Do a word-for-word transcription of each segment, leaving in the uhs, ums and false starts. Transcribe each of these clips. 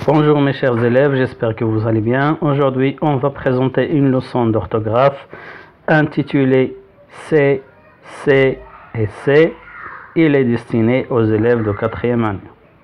Bonjour mes chers élèves, j'espère que vous allez bien. Aujourd'hui, on va présenter une leçon d'orthographe intitulée C, C et C. Il est destiné aux élèves de quatrième année.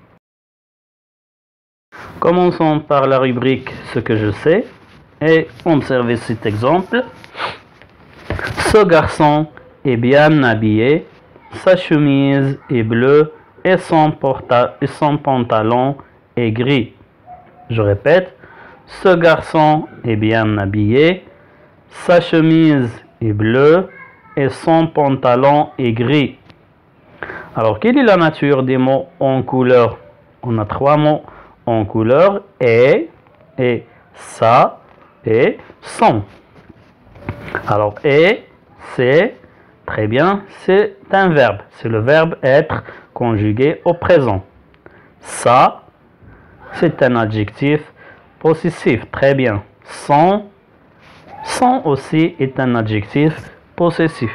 Commençons par la rubrique Ce que je sais et observez cet exemple. Ce garçon est bien habillé, sa chemise est bleue et son, porta- et son pantalon est gris. Je répète, ce garçon est bien habillé, sa chemise est bleue et son pantalon est gris. Alors, quelle est la nature des mots en couleur? On a trois mots en couleur, et, et, ça et son. Alors, et, c'est, très bien, c'est un verbe. C'est le verbe être conjugué au présent. Ça, c'est un adjectif possessif. Très bien. Son, son aussi est un adjectif possessif.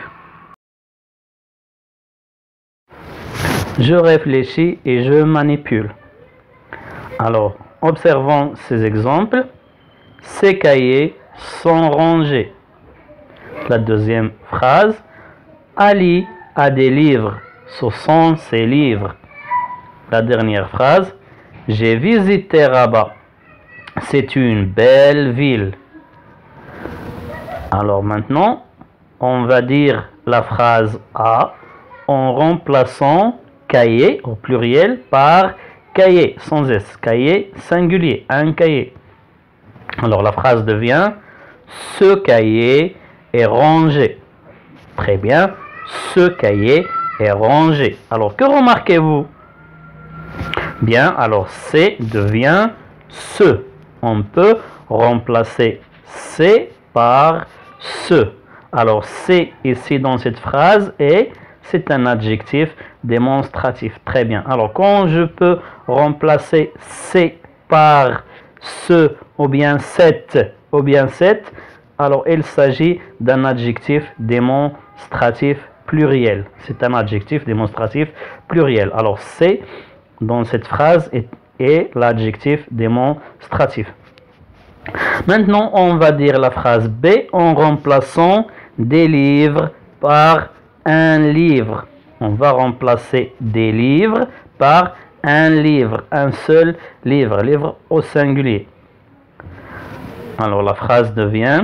Je réfléchis et je manipule. Alors, observons ces exemples. Ces cahiers sont rangés. La deuxième phrase. Ali a des livres. Ce sont ses livres. La dernière phrase. J'ai visité Rabat. C'est une belle ville. Alors maintenant, on va dire la phrase A en remplaçant cahier au pluriel par cahier sans S. Cahier singulier, un cahier. Alors la phrase devient ce cahier est rangé. Très bien, ce cahier est rangé. Alors que remarquez-vous? Bien, alors C devient ce. On peut remplacer C par ce. Alors C ici dans cette phrase est, c'est un adjectif démonstratif. Très bien. Alors quand je peux remplacer C par ce ou bien cette ou bien cette, alors il s'agit d'un adjectif démonstratif pluriel. C'est un adjectif démonstratif pluriel. Alors C dans cette phrase est, est l'adjectif démonstratif. Maintenant, on va dire la phrase B en remplaçant des livres par un livre. On va remplacer des livres par un livre, un seul livre, livre au singulier. Alors la phrase devient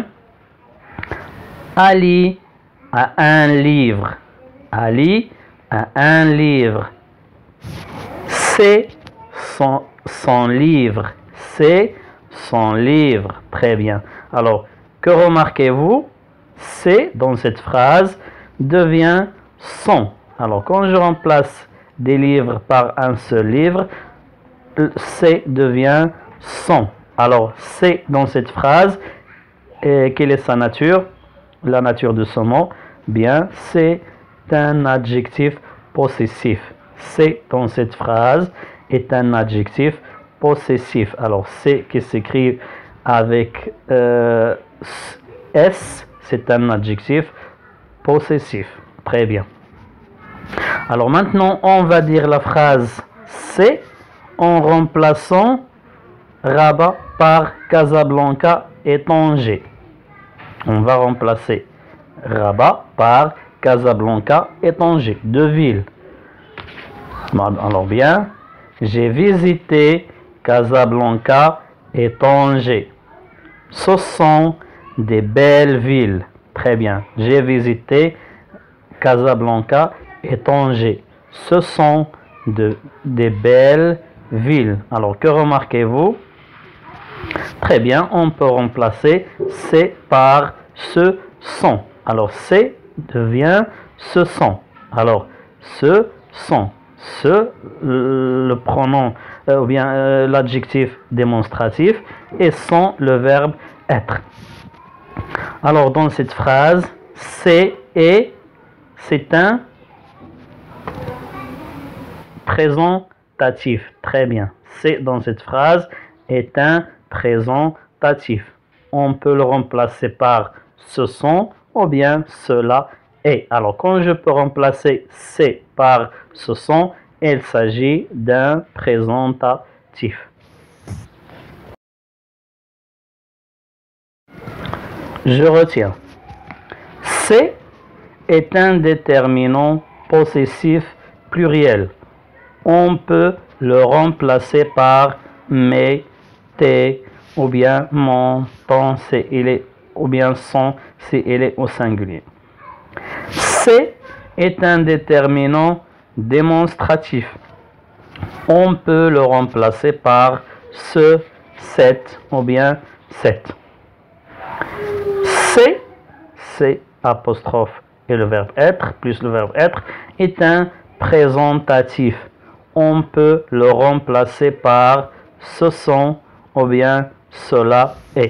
Ali a un livre. Ali a un livre. C'est son, son livre. C'est son livre. Très bien. Alors, que remarquez-vous? C'est dans cette phrase devient son. Alors, quand je remplace des livres par un seul livre, c'est devient son. Alors, c'est dans cette phrase, et quelle est sa nature? La nature de ce mot? Bien, c'est un adjectif possessif. C'est dans cette phrase est un adjectif possessif. Alors, c'est qui s'écrit avec euh, S, c'est un adjectif possessif. Très bien. Alors maintenant, on va dire la phrase C en remplaçant Rabat par Casablanca et Tanger. On va remplacer Rabat par Casablanca et Tanger, deux villes. Alors bien, j'ai visité Casablanca et Tanger. Ce sont des belles villes. Très bien. J'ai visité Casablanca et Tanger. Ce sont de, des belles villes. Alors, que remarquez-vous? Très bien, on peut remplacer C par ce sont. Alors, C devient ce sont. Alors, ce sont. Ce, le pronom, euh, ou bien euh, l'adjectif démonstratif, et sont le verbe être. Alors, dans cette phrase, c'est et, c'est un présentatif. Très bien. C'est dans cette phrase est un présentatif. On peut le remplacer par ce sont ou bien cela est. Alors, quand je peux remplacer c'est par ce sont, il s'agit d'un présentatif. Je retiens. C'est est un déterminant possessif pluriel. On peut le remplacer par mes, tes, ou bien mon, ton, si il est, ou bien son, si il est au singulier. C'est est un déterminant démonstratif. On peut le remplacer par ce, cette, ou bien cette. C'est, c'est apostrophe et le verbe être, plus le verbe être, est un présentatif. On peut le remplacer par ce sont ou bien cela est.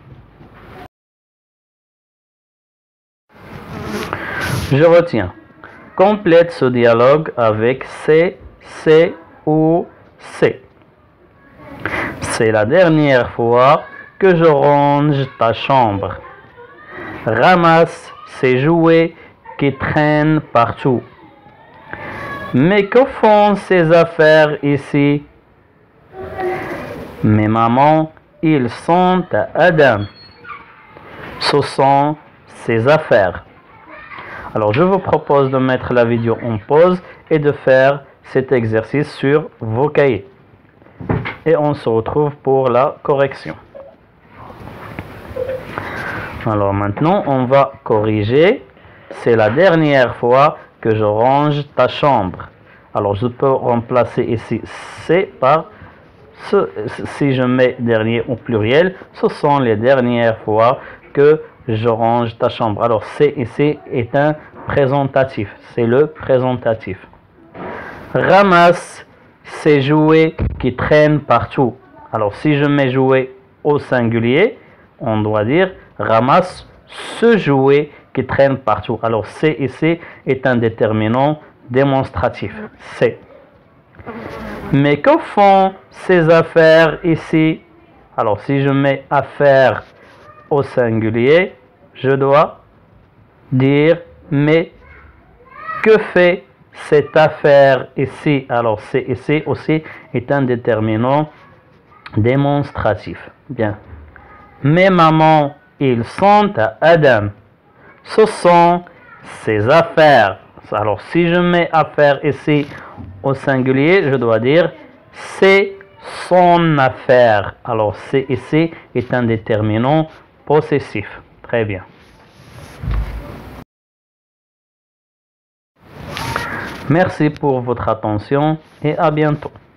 Je retiens. Complète ce dialogue avec c'est, c'est ou c'est. C'est la dernière fois que je range ta chambre. Ramasse ces jouets qui traînent partout. Mais que font ces affaires ici? Mais maman, ils sont à Adam. Ce sont ses affaires. Alors je vous propose de mettre la vidéo en pause et de faire cet exercice sur vos cahiers. Et on se retrouve pour la correction. Alors maintenant, on va corriger. C'est la dernière fois que je range ta chambre. Alors je peux remplacer ici c'est par ce, si je mets dernier au pluriel, ce sont les dernières fois que je range ta chambre. Alors c'est ici est un présentatif. C'est le présentatif. Ramasse ces jouets qui traînent partout. Alors si je mets jouets au singulier, on doit dire ramasse ce jouet qui traîne partout. Alors c'est ici est un déterminant démonstratif. C'est. Mais que font ces affaires ici? Alors si je mets affaires au singulier, je dois dire mais que fait cette affaire ici? Alors c'est ici aussi est un déterminant démonstratif. Bien. Mes mamans, ils sont à Adam. Ce sont ses affaires. Alors si je mets affaire ici au singulier, je dois dire c'est son affaire. Alors c'est ici est un déterminant possessif. Très bien. Merci pour votre attention et à bientôt.